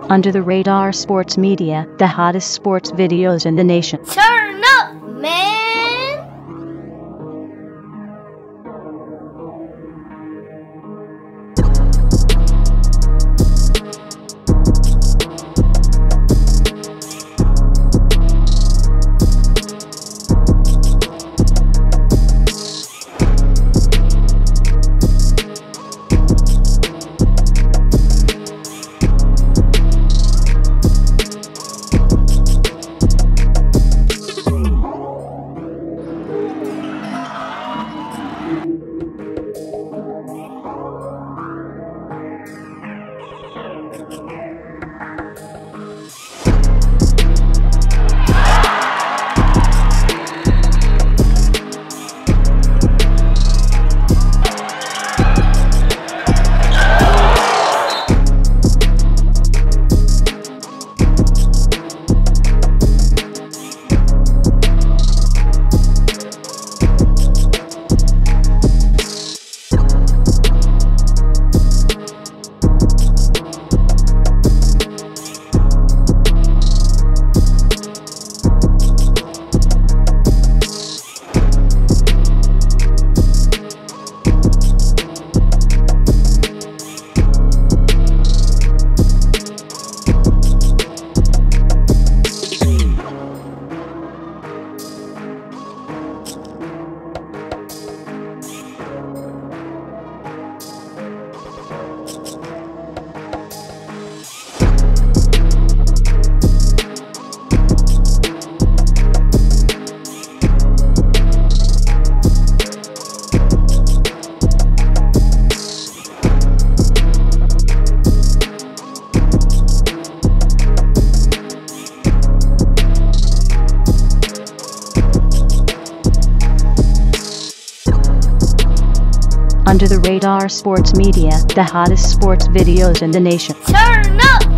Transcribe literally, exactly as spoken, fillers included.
Under the Radar Sports Media, the hottest sports videos in the nation. Turn up, man! Under the Radar Sports Media, the hottest sports videos in the nation. Turn up!